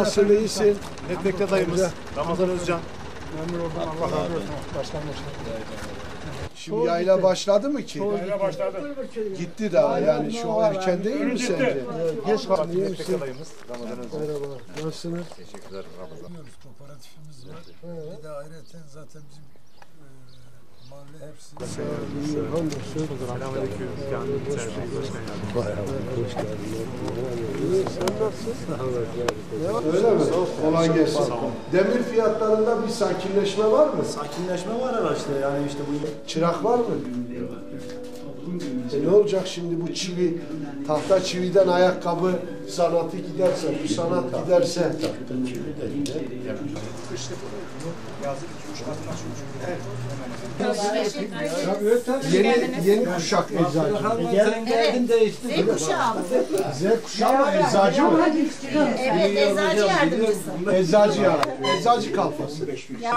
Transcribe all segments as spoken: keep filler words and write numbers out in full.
Nasılsın, iyisin? Milletvekili adayımız Ramazan Özcan. Memur oldum, Allah razı olsun. Başkanım olsun. Şimdi yayla başladı mı ki? Yayla başladı. Gitti daha yani şu erken değil mi sence? Geç kaldı. Milletvekili adayımız Ramazan Özcan. Merhaba, nasılsınız? Teşekkürler Ramazan. Kooperatifimiz var. Bir de ayrıca zaten bizim e, mahalle hepsi. İyiyim, hamdolsun. Selamünaleyküm. Kamil Serçeyi Başkan Yardımcısı. Hoş geldin. İyi, sen nasılsın? Öyle mi? Kolay gelsin. Demir fiyatlarında bir sakinleşme var mı? Sakinleşme var araçta yani işte bu. Çırak var mı? E ne olacak şimdi bu çivi, tahta çividen ayakkabı sanatı giderse, bu sanat giderse? Yeni yeni kuşak eczacı. Sen geldin değişti. Z kuşağı mı? Z kuşağı mı? Eczacı mı? Evet, eczacı yardımcısı. Eczacı ya. Eczacı kalfası.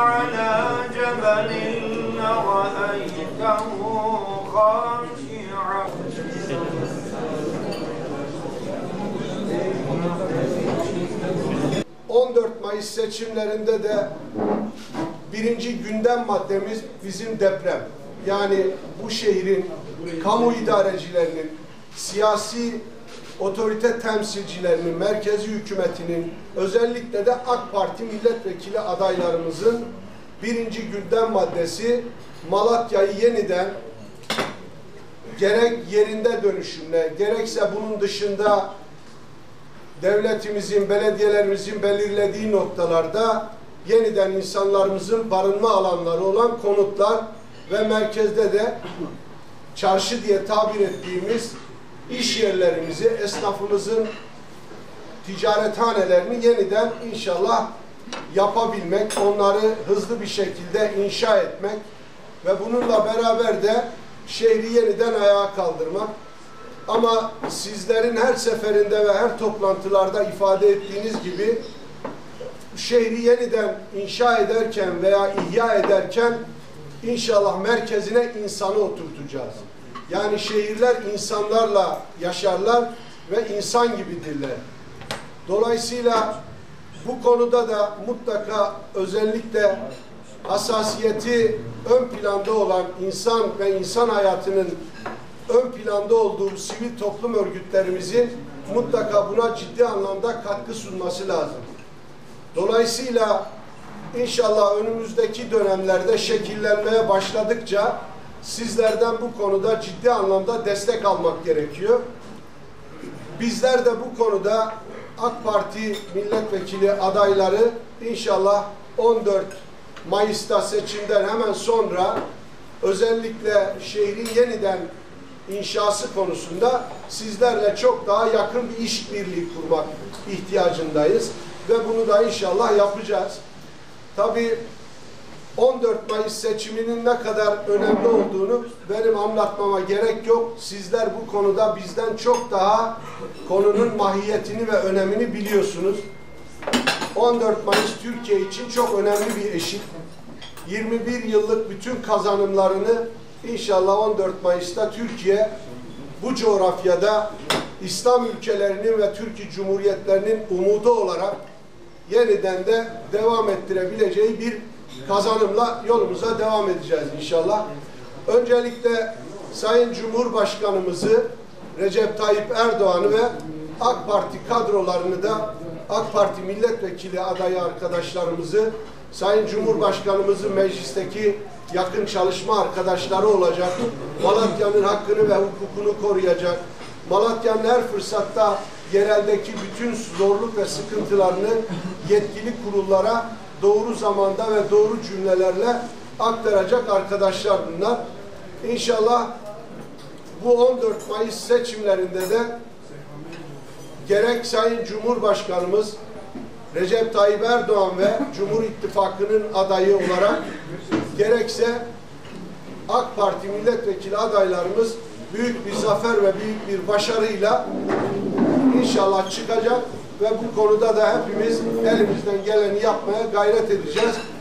on dört Mayıs seçimlerinde de birinci gündem maddemiz bizim deprem. Yani bu şehrin kamu idarecilerinin, siyasi otorite temsilcilerinin, merkezi hükümetinin, özellikle de AK Parti milletvekili adaylarımızın birinci gündem maddesi Malatya'yı yeniden gerek yerinde dönüşümle, gerekse bunun dışında devletimizin, belediyelerimizin belirlediği noktalarda yeniden insanlarımızın barınma alanları olan konutlar ve merkezde de çarşı diye tabir ettiğimiz iş yerlerimizi, esnafımızın ticarethanelerini yeniden inşallah yapabilmek, onları hızlı bir şekilde inşa etmek ve bununla beraber de şehri yeniden ayağa kaldırmak. Ama sizlerin her seferinde ve her toplantılarda ifade ettiğiniz gibi şehri yeniden inşa ederken veya ihya ederken inşallah merkezine insanı oturtacağız. Yani şehirler insanlarla yaşarlar ve insan gibidirler. Dolayısıyla bu konuda da mutlaka özellikle hassasiyeti ön planda olan insan ve insan hayatının ön planda olduğu sivil toplum örgütlerimizin mutlaka buna ciddi anlamda katkı sunması lazım. Dolayısıyla inşallah önümüzdeki dönemlerde şekillenmeye başladıkça sizlerden bu konuda ciddi anlamda destek almak gerekiyor. Bizler de bu konuda AK Parti milletvekili adayları inşallah on dört Mayıs'ta seçimden hemen sonra özellikle şehrin yeniden inşası konusunda sizlerle çok daha yakın bir işbirliği kurmak ihtiyacındayız ve bunu da inşallah yapacağız. Tabii on dört Mayıs seçiminin ne kadar önemli olduğunu benim anlatmama gerek yok. Sizler bu konuda bizden çok daha konunun mahiyetini ve önemini biliyorsunuz. on dört Mayıs Türkiye için çok önemli bir eşik. yirmi bir yıllık bütün kazanımlarını inşallah on dört Mayıs'ta Türkiye bu coğrafyada İslam ülkelerinin ve Türkiye Cumhuriyetlerinin umudu olarak yeniden de devam ettirebileceği bir kazanımla yolumuza devam edeceğiz inşallah. Öncelikle Sayın Cumhurbaşkanımızı Recep Tayyip Erdoğan'ı ve AK Parti kadrolarını da AK Parti milletvekili adayı arkadaşlarımızı, Sayın Cumhurbaşkanımızın meclisteki yakın çalışma arkadaşları olacak, Malatya'nın hakkını ve hukukunu koruyacak, Malatya'nın her fırsatta yereldeki bütün zorluk ve sıkıntılarını yetkili kurullara doğru zamanda ve doğru cümlelerle aktaracak arkadaşlar bunlar. İnşallah bu on dört Mayıs seçimlerinde de gerek Sayın Cumhurbaşkanımız Recep Tayyip Erdoğan ve Cumhur İttifakı'nın adayı olarak gerekse AK Parti milletvekili adaylarımız büyük bir zafer ve büyük bir başarıyla inşallah çıkacak ve bu konuda da hepimiz elimizden geleni yapmaya gayret edeceğiz.